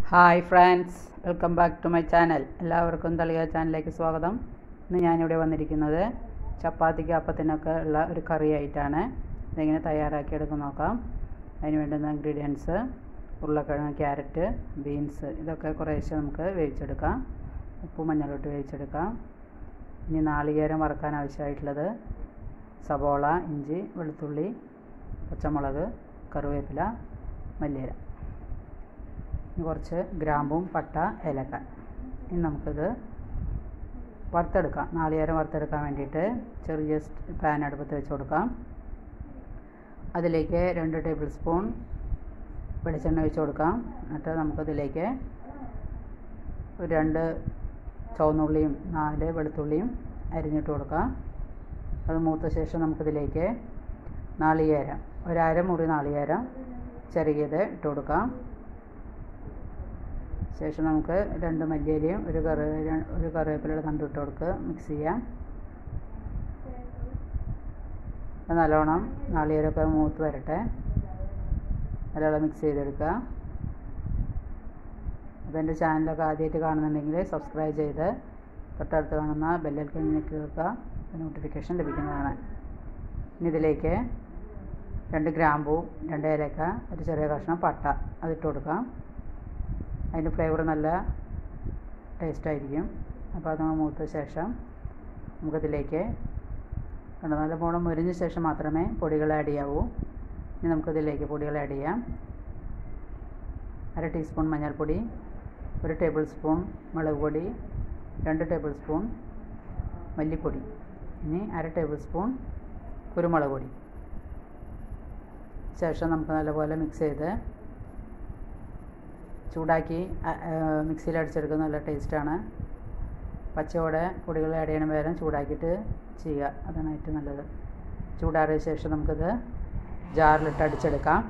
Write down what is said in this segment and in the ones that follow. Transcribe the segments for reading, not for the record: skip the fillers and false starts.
Hi friends, welcome back to my channel. എല്ലാവർക്കും തളിക ചാനലിലേക്ക് സ്വാഗതം. ഇന്ന് ഞാനിവിടെ വന്നിരിക്കുന്നത് ചപ്പാത്തിക്ക് അപ്പത്തിനൊക്കെ ഉള്ള ഒരു കറി ആയിട്ടാണ്. ഇതെങ്ങനെ തയ്യാറാക്കിയെടുക്കാൻ നോക്കാം. അതിന് വേണ്ടുന്ന ഇൻഗ്രീഡിയൻസ്: ഉരുളക്കിഴങ്ങ്, ക്യാരറ്റ്, ബീൻസ്, ഇതൊക്കെ കുറേശ്ശെ നമുക്ക് വേവിച്ചെടുക്കാം. ഉപ്പും മഞ്ഞളിട്ട് വേവിച്ചെടുക്കാം. ഇനി നാളികേരം വറുക്കാൻ ആവശ്യമായിട്ടുള്ളത് സവോള, ഇഞ്ചി, വെളുത്തുള്ളി, പച്ചമുളക്, കറിവേപ്പില, മല്ലിയില, കുറച്ച് ഗ്രാമ്പും, പട്ട, ഏലക്ക. ഇനി നമുക്കിത് വറുത്തെടുക്കാം. നാളികേരം വറുത്തെടുക്കാൻ വേണ്ടിയിട്ട് ചെറിയ പാൻ അടുപ്പത്ത് വെച്ച് കൊടുക്കാം. അതിലേക്ക് 2 ടേബിൾ സ്പൂൺ വെളിച്ചെണ്ണ ഒഴിച്ച് കൊടുക്കാം. എന്നിട്ട് നമുക്കതിലേക്ക് 2 ചുവന്നുള്ളിയും 4 വെളുത്തുള്ളിയും അരിഞ്ഞിട്ട് കൊടുക്കാം. അത് മൂത്ത ശേഷം നമുക്കിതിലേക്ക് നാളികേരം, 1/2 മുറി നാളികേരം ചെറിയത് ഇട്ട് കൊടുക്കാം. ശേഷം നമുക്ക് 2 മല്ലിയിലയും ഒരു കറിവേപ്പിലയുടെ തണ്ട് ഇട്ട് കൊടുക്കുക. മിക്സ് ചെയ്യാം. നല്ലോണം നാളികേരമൊക്കെ മൂത്ത് വരട്ടെ. നല്ലോണം മിക്സ് ചെയ്തെടുക്കുക. അപ്പോൾ എൻ്റെ ചാനലൊക്കെ ആദ്യമായിട്ട് കാണുന്നുണ്ടെങ്കിൽ സബ്സ്ക്രൈബ് ചെയ്ത് തൊട്ടടുത്ത് കാണുന്ന ബെല്ലൈക്കൺ ഞെക്കി വെക്കുക. നോട്ടിഫിക്കേഷൻ ലഭിക്കുന്നതാണ്. ഇനി ഇതിലേക്ക് 2 ഗ്രാമ്പൂ, 2 ഏലക്ക, ഒരു ചെറിയ കഷ്ണം പട്ട അതിട്ട് കൊടുക്കാം. അതിൻ്റെ ഫ്ലേവർ നല്ല ടേസ്റ്റായിരിക്കും. അപ്പോൾ അത് മൂത്ത ശേഷം നമുക്കതിലേക്ക് നല്ല പോണം മുരിഞ്ഞ ശേഷം മാത്രമേ പൊടികൾ ആഡ് ചെയ്യാവൂ. ഇനി നമുക്കതിലേക്ക് പൊടികൾ ആഡ് ചെയ്യാം. 1/2 ടീസ്പൂൺ മഞ്ഞൾപ്പൊടി, 1 ടേബിൾ സ്പൂൺ മുളക് പൊടി, 2 ടേബിൾ സ്പൂൺ മല്ലിപ്പൊടി, ഇനി 1/2 ടേബിൾ സ്പൂൺ കുരുമുളക് പൊടി. ശേഷം നമുക്ക് നല്ലപോലെ മിക്സ് ചെയ്ത് ചൂടാക്കി മിക്സിയിൽ അടിച്ചെടുക്കുന്നത് നല്ല ടേസ്റ്റാണ്. പച്ചയോടെ പൊടികൾ ആഡ് ചെയ്യണ പകരം ചൂടാക്കിയിട്ട് ചെയ്യുക, അതാണ് ഏറ്റവും നല്ലത്. ചൂടാറിയ ശേഷം നമുക്കിത് ജാറിലിട്ട് അടിച്ചെടുക്കാം.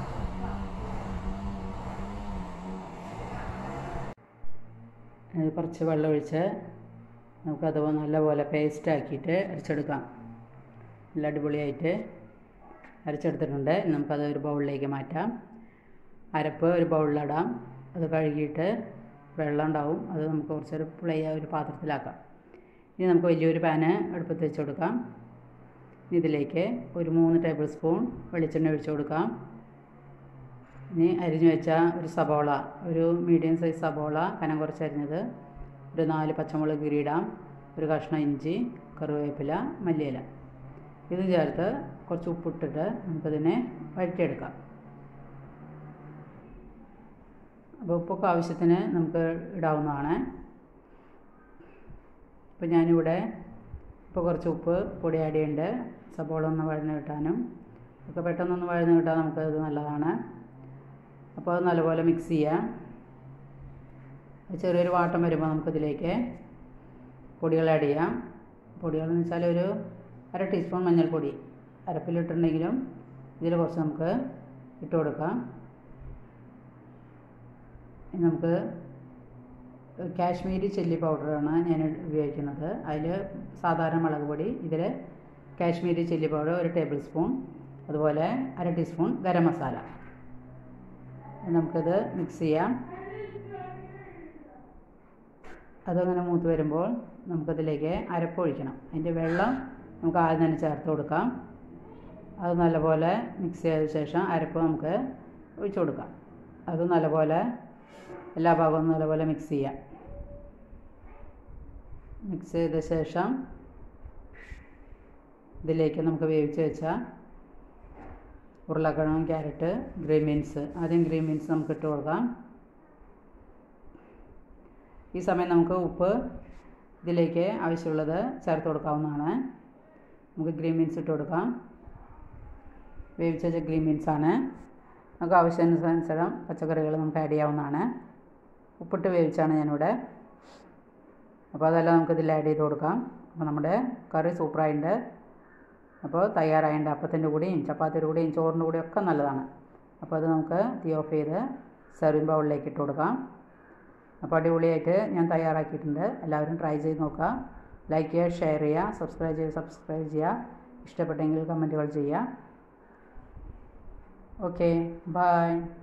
കുറച്ച് വെള്ളം ഒഴിച്ച് നമുക്കത് നല്ലപോലെ പേസ്റ്റ് ആക്കിയിട്ട് അരച്ചെടുക്കാം. നല്ല അടിപൊളിയായിട്ട് അരച്ചെടുത്തിട്ടുണ്ട്. നമുക്കത് ഒരു ബൗളിലേക്ക് മാറ്റാം. അരപ്പ് ഒരു ബൗളിലിടാം. അത് കഴുകിയിട്ട് വെള്ളം ഉണ്ടാവും, അത് നമുക്ക് കുറച്ചൊരു ഒരു പാത്രത്തിലാക്കാം. ഇനി നമുക്ക് വലിയൊരു പാന് അടുപ്പത്ത് വെച്ച് കൊടുക്കാം. ഇതിലേക്ക് ഒരു 3 ടേബിൾ സ്പൂൺ വെളിച്ചെണ്ണ ഒഴിച്ച് കൊടുക്കാം. ഇനി അരിഞ്ഞു വെച്ച ഒരു സവോള, ഒരു മീഡിയം സൈസ് സവോള കനം കുറച്ച് അരിഞ്ഞത്, ഒരു 4 പച്ചമുളക് കീറിയിടാം, ഒരു കഷ്ണം ഇഞ്ചി, കറിവേപ്പില, മല്ലിയില, ഇത് ചേർത്ത് കുറച്ച് ഉപ്പിട്ടിട്ട് നമുക്കതിനെ വഴറ്റിയെടുക്കാം. അപ്പോൾ ഉപ്പൊക്കെ ആവശ്യത്തിന് നമുക്ക് ഇടാവുന്നതാണ്. ഇപ്പോൾ ഞാനിവിടെ ഇപ്പോൾ കുറച്ച് ഉപ്പ് പൊടി ആഡ് ചെയ്യുന്നുണ്ട്. സവോള ഒന്ന് വഴന്ന് കിട്ടാനും ഒക്കെ പെട്ടെന്നൊന്ന് വഴന്ന് കിട്ടാൻ നമുക്കത് നല്ലതാണ്. അപ്പോൾ അത് നല്ലപോലെ മിക്സ് ചെയ്യാം. ചെറിയൊരു വാട്ടം വരുമ്പോൾ നമുക്കിതിലേക്ക് പൊടികൾ ആഡ് ചെയ്യാം. പൊടികളെന്ന് വെച്ചാൽ ഒരു 1/2 ടീസ്പൂൺ മഞ്ഞൾപ്പൊടി അരപ്പിലിട്ടുണ്ടെങ്കിലും ഇതിൽ കുറച്ച് നമുക്ക് ഇട്ട് കൊടുക്കാം. നമുക്ക് കാശ്മീരി ചില്ലി പൗഡറാണ് ഞാൻ ഉപയോഗിക്കുന്നത്. അതിൽ സാധാരണ മുളക് പൊടി, ഇതിൽ Kashmiri chilli powder 1 tablespoon, അതുപോലെ 1/2 ടീസ്പൂൺ ഗരം മസാല. നമുക്കത് മിക്സ് ചെയ്യാം. അതങ്ങനെ മൂത്ത് വരുമ്പോൾ നമുക്കതിലേക്ക് അരപ്പൊഴിക്കണം. അതിൻ്റെ വെള്ളം നമുക്ക് ആദ്യം തന്നെ ചേർത്ത് കൊടുക്കാം. അത് നല്ലപോലെ മിക്സ് ചെയ്ത ശേഷം അരപ്പ് നമുക്ക് ഒഴിച്ച് കൊടുക്കാം. അത് നല്ലപോലെ എല്ലാ ഭാഗവും നല്ലപോലെ മിക്സ് ചെയ്യാം. മിക്സ് ചെയ്ത ശേഷം ഇതിലേക്ക് നമുക്ക് വേവിച്ച് വെച്ച ഉരുളക്കിഴങ്ങ്, ക്യാരറ്റ്, ഗ്രീൻ ബീൻസ്, ആദ്യം ഗ്രീൻ ബീൻസ് നമുക്ക് ഇട്ട് കൊടുക്കാം. ഈ സമയം നമുക്ക് ഉപ്പ് ഇതിലേക്ക് ആവശ്യമുള്ളത് ചേർത്ത് കൊടുക്കാവുന്നതാണ്. നമുക്ക് ഗ്രീൻ ബീൻസ് ഇട്ട് കൊടുക്കാം. വേവിച്ച് വെച്ച ഗ്രീൻ ബീൻസാണ്. നമുക്ക് ആവശ്യാനുസരണം പച്ചക്കറികൾ നമുക്ക് ആഡ് ചെയ്യാവുന്നതാണ്. ഉപ്പിട്ട് വേവിച്ചാണ് ഞാനിവിടെ. അപ്പോൾ അതെല്ലാം നമുക്കിതിൽ ആഡ് ചെയ്ത് കൊടുക്കാം. അപ്പോൾ നമ്മുടെ കറി സൂപ്പറായിട്ടുണ്ട്. അപ്പോൾ തയ്യാറായിട്ടുണ്ട്. അപ്പത്തിൻ്റെ കൂടെയും ചപ്പാത്തിയുടെ കൂടെയും ചോറിൻ്റെ കൂടെയും ഒക്കെ നല്ലതാണ്. അപ്പോൾ അത് നമുക്ക് തീ ഓഫ് ചെയ്ത് സെർവിങ് ബൗളിലേക്ക് ഇട്ട് കൊടുക്കാം. അപ്പോൾ അടിപൊളിയായിട്ട് ഞാൻ തയ്യാറാക്കിയിട്ടുണ്ട്. എല്ലാവരും ട്രൈ ചെയ്ത് നോക്കുക. ലൈക്ക് ചെയ്യുക, ഷെയർ ചെയ്യുക, സബ്സ്ക്രൈബ് ചെയ്യുക. ഇഷ്ടപ്പെട്ടെങ്കിൽ കമൻറ്റുകൾ ചെയ്യുക. Okay, bye.